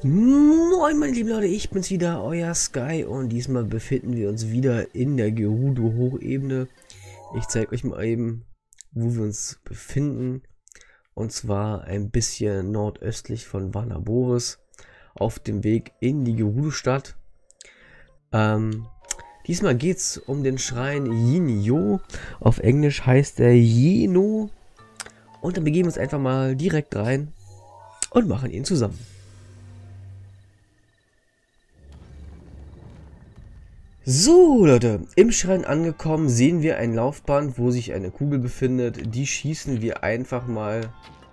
Moin meine lieben Leute, ich bin's wieder, euer Sky, und diesmal befinden wir uns wieder in der Gerudo-Hochebene. Ich zeige euch mal eben, wo wir uns befinden, und zwar ein bisschen nordöstlich von Vanaboris, auf dem Weg in die Gerudo-Stadt. Diesmal geht's um den Schrein Yin-Yo, auf Englisch heißt er Yeno, und dann begeben wir uns einfach mal direkt rein und machen ihn zusammen. So Leute, im Schrein angekommen sehen wir ein Laufband, wo sich eine Kugel befindet. Die schießen wir einfach mal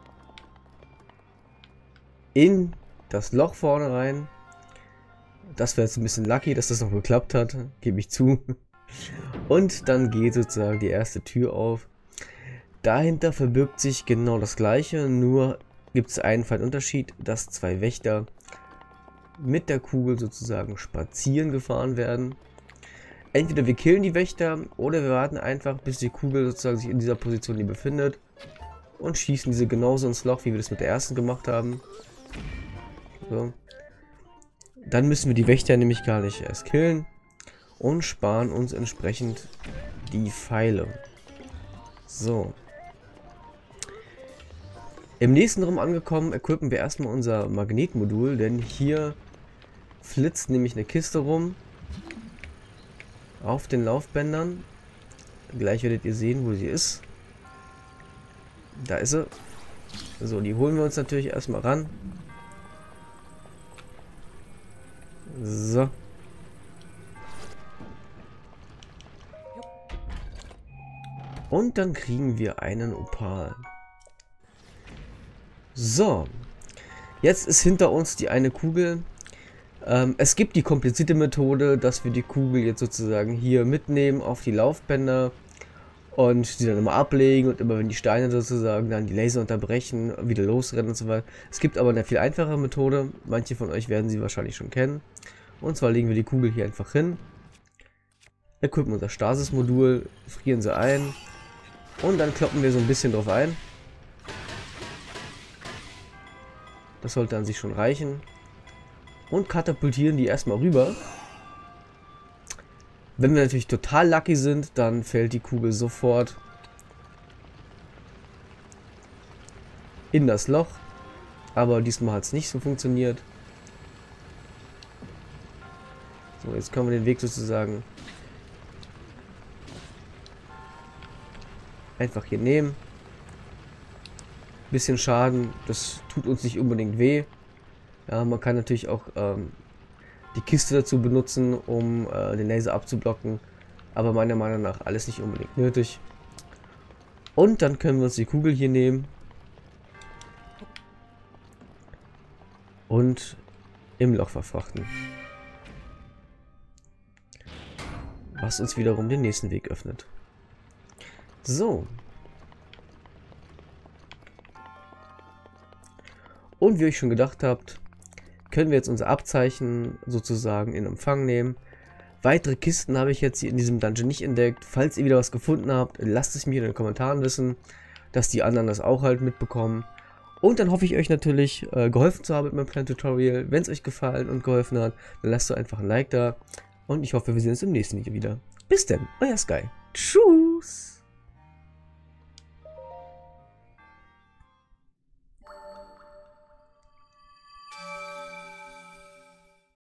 in das Loch vorne rein. Das wäre jetzt ein bisschen lucky, dass das noch geklappt hat, gebe ich zu. Und dann geht sozusagen die erste Tür auf. Dahinter verbirgt sich genau das gleiche, nur gibt es einen feinen Unterschied, dass zwei Wächter mit der Kugel sozusagen spazieren gefahren werden. Entweder wir killen die Wächter oder wir warten einfach, bis die Kugel sozusagen sich in dieser Position hier befindet und schießen diese genauso ins Loch, wie wir das mit der ersten gemacht haben. So. Dann müssen wir die Wächter nämlich gar nicht erst killen und sparen uns entsprechend die Pfeile. So. Im nächsten Raum angekommen, equippen wir erstmal unser Magnetmodul, denn hier flitzt nämlich eine Kiste rum. Auf den Laufbändern. Gleich werdet ihr sehen, wo sie ist. Da ist sie. So, die holen wir uns natürlich erstmal ran. So. Und dann kriegen wir einen Opal. So. Jetzt ist hinter uns die eine Kugel. Es gibt die komplizierte Methode, dass wir die Kugel jetzt sozusagen hier mitnehmen auf die Laufbänder und die dann immer ablegen und immer wenn die Steine sozusagen dann die Laser unterbrechen, wieder losrennen und so weiter. Es gibt aber eine viel einfache Methode, manche von euch werden sie wahrscheinlich schon kennen. Und zwar legen wir die Kugel hier einfach hin, equippen unser Stasis-Modul, frieren sie ein und dann kloppen wir so ein bisschen drauf ein. Das sollte an sich schon reichen. Und katapultieren die erstmal rüber. Wenn wir natürlich total lucky sind, dann fällt die Kugel sofort in das Loch. Aber diesmal hat es nicht so funktioniert. So, jetzt können wir den Weg sozusagen einfach hier nehmen. Bisschen Schaden, das tut uns nicht unbedingt weh. Ja, man kann natürlich auch die Kiste dazu benutzen, um den Laser abzublocken, aber meiner Meinung nach alles nicht unbedingt nötig. Und dann können wir uns die Kugel hier nehmen und im Loch verfrachten, was uns wiederum den nächsten Weg öffnet. So. Und wie ihr euch schon gedacht habt, können wir jetzt unser Abzeichen sozusagen in Empfang nehmen. Weitere Kisten habe ich jetzt hier in diesem Dungeon nicht entdeckt. Falls ihr wieder was gefunden habt, lasst es mir in den Kommentaren wissen, dass die anderen das auch halt mitbekommen. Und dann hoffe ich euch natürlich geholfen zu haben mit meinem kleinen Tutorial. Wenn es euch gefallen und geholfen hat, dann lasst doch einfach ein Like da. Und ich hoffe, wir sehen uns im nächsten Video wieder. Bis dann, euer Sky. Tschüss.